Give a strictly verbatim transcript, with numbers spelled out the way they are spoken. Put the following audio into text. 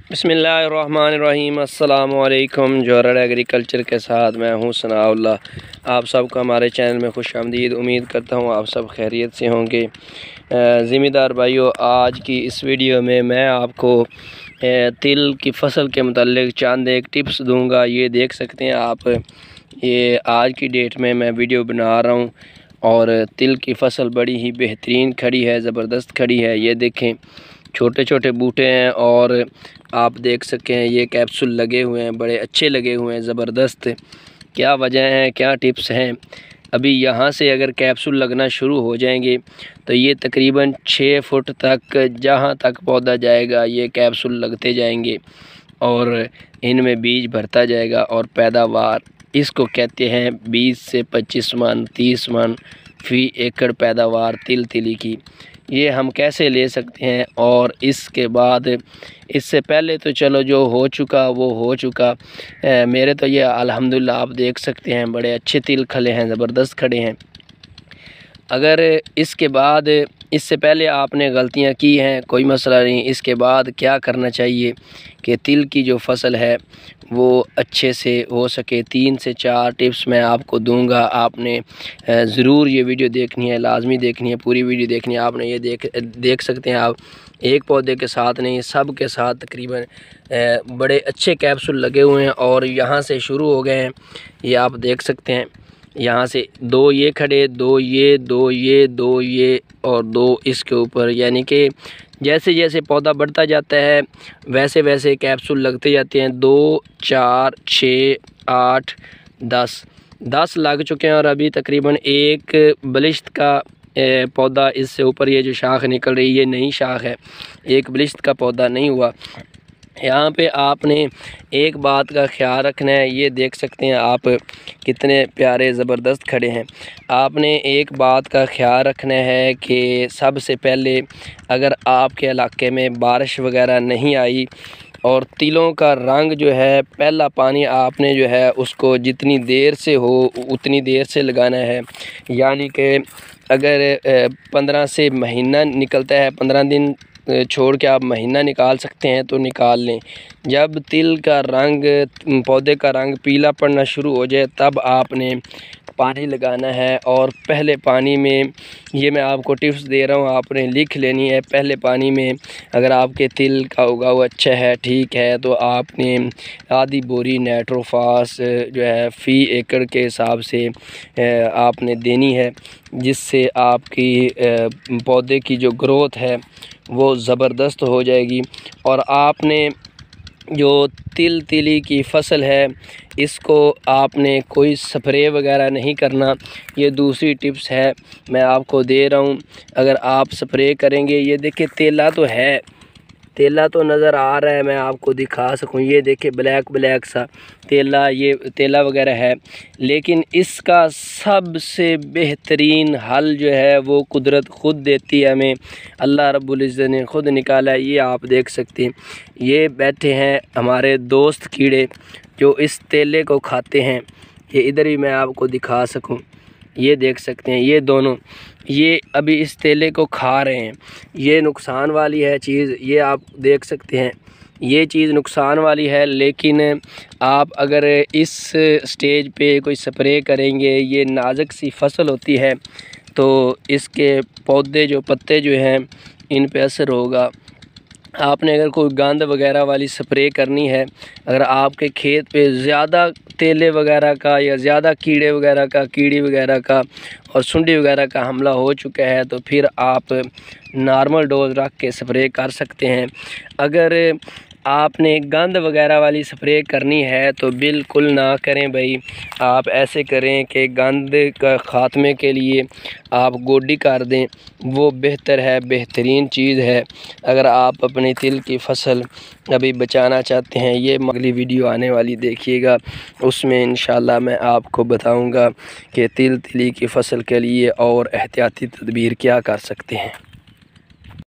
बिस्मिल्लाहिर्रहमानिर्रहीम। अस्सलामुअलैकुम। जौहर एग्रीकल्चर के साथ मैं हूँ सनाउल्लाह। आप सबको हमारे चैनल में खुश आमदीद। उम्मीद करता हूँ आप सब खैरियत से होंगे। ज़िम्मेदार भाइयों, आज की इस वीडियो में मैं आपको तिल की फ़सल के मुतालिक चंद एक टिप्स दूंगा। ये देख सकते हैं आप, ये आज की डेट में मैं वीडियो बना रहा हूँ और तिल की फ़सल बड़ी ही बेहतरीन खड़ी है, ज़बरदस्त खड़ी है। ये देखें, छोटे छोटे बूटे हैं और आप देख सकें ये कैप्सूल लगे हुए हैं, बड़े अच्छे लगे हुए हैं, ज़बरदस्त। क्या वजह है, क्या टिप्स हैं? अभी यहाँ से अगर कैप्सूल लगना शुरू हो जाएंगे तो ये तकरीबन छः फुट तक, जहाँ तक पौधा जाएगा ये कैप्सूल लगते जाएंगे और इनमें बीज भरता जाएगा और पैदावार इसको कहते हैं बीस से पच्चीस मन तीस मन फी एकड़ पैदावार तिल तिली की। ये हम कैसे ले सकते हैं? और इसके बाद इससे पहले तो चलो जो हो चुका वो हो चुका। ए, मेरे तो ये अल्हम्दुलिल्लाह आप देख सकते हैं बड़े अच्छे तिल खले हैं, ज़बरदस्त खड़े हैं। अगर इसके बाद इससे पहले आपने गलतियां की हैं, कोई मसला नहीं। इसके बाद क्या करना चाहिए कि तिल की जो फसल है वो अच्छे से हो सके, तीन से चार टिप्स मैं आपको दूंगा। आपने ज़रूर ये वीडियो देखनी है, लाजमी देखनी है, पूरी वीडियो देखनी है। आपने ये देख देख सकते हैं आप, एक पौधे के साथ नहीं सब के साथ तकरीबन बड़े अच्छे कैप्सूल लगे हुए हैं और यहाँ से शुरू हो गए हैं। ये आप देख सकते हैं, यहाँ से दो ये खड़े, दो ये, दो ये, दो ये और दो इसके ऊपर। यानी कि जैसे जैसे पौधा बढ़ता जाता है वैसे वैसे कैप्सूल लगते जाते हैं। दो, चार, छः, आठ, दस दस लग चुके हैं और अभी तकरीबन एक बलिश्त का पौधा इससे ऊपर, ये जो शाख निकल रही है ये नई शाख है, एक बलिश्त का पौधा नहीं हुआ। यहाँ पे आपने एक बात का ख्याल रखना है। ये देख सकते हैं आप कितने प्यारे ज़बरदस्त खड़े हैं। आपने एक बात का ख्याल रखना है कि सबसे पहले अगर आपके इलाके में बारिश वगैरह नहीं आई और तिलों का रंग जो है, पहला पानी आपने जो है उसको जितनी देर से हो उतनी देर से लगाना है। यानी कि अगर पंद्रह से महीना निकलता है, पंद्रह दिन छोड़ के आप महीना निकाल सकते हैं तो निकाल लें। जब तिल का रंग, पौधे का रंग पीला पड़ना शुरू हो जाए तब आपने पानी लगाना है। और पहले पानी में, ये मैं आपको टिप्स दे रहा हूँ, आपने लिख लेनी है। पहले पानी में अगर आपके तिल का उगाव अच्छा है, ठीक है, तो आपने आधी बोरी नाइट्रोफास जो है फ़ी एकड़ के हिसाब से आपने देनी है, जिससे आपकी पौधे की जो ग्रोथ है वो ज़बरदस्त हो जाएगी। और आपने जो तिल तिली की फ़सल है इसको आपने कोई स्प्रे वगैरह नहीं करना। ये दूसरी टिप्स है मैं आपको दे रहा हूँ। अगर आप स्प्रे करेंगे, ये देखिए तेला तो है, तेला तो नज़र आ रहा है, मैं आपको दिखा सकूं। ये देखिए ब्लैक ब्लैक सा तेला, ये तेला वगैरह है, लेकिन इसका सबसे बेहतरीन हल जो है वो कुदरत ख़ुद देती है हमें। अल्लाह रब्बुल इज़्ज़त ने ख़ुद निकाला है। ये आप देख सकते हैं, ये बैठे हैं हमारे दोस्त कीड़े जो इस तेले को खाते हैं। ये इधर ही मैं आपको दिखा सकूं, ये देख सकते हैं, ये दोनों ये अभी इस तेले को खा रहे हैं। ये नुकसान वाली है चीज़, ये आप देख सकते हैं, ये चीज़ नुकसान वाली है। लेकिन आप अगर इस स्टेज पे कोई स्प्रे करेंगे, ये नाजुक सी फसल होती है तो इसके पौधे जो पत्ते जो हैं इन पे असर होगा। आपने अगर कोई गंद वगैरह वाली स्प्रे करनी है, अगर आपके खेत पे ज़्यादा तेले वगैरह का या ज़्यादा कीड़े वगैरह का, कीड़ी वगैरह का और सुंडी वगैरह का हमला हो चुका है तो फिर आप नॉर्मल डोज रख के स्प्रे कर सकते हैं। अगर आपने गंद वगैरह वाली स्प्रे करनी है तो बिल्कुल ना करें भाई। आप ऐसे करें कि गंद का ख़ात्मे के लिए आप गोडी कर दें, वो बेहतर है, बेहतरीन चीज़ है। अगर आप अपनी तिल की फसल अभी बचाना चाहते हैं, ये अगली वीडियो आने वाली देखिएगा, उसमें इंशाल्लाह मैं आपको बताऊंगा कि तिल तिली की फसल के लिए और एहतियाती तदबीर क्या कर सकते हैं।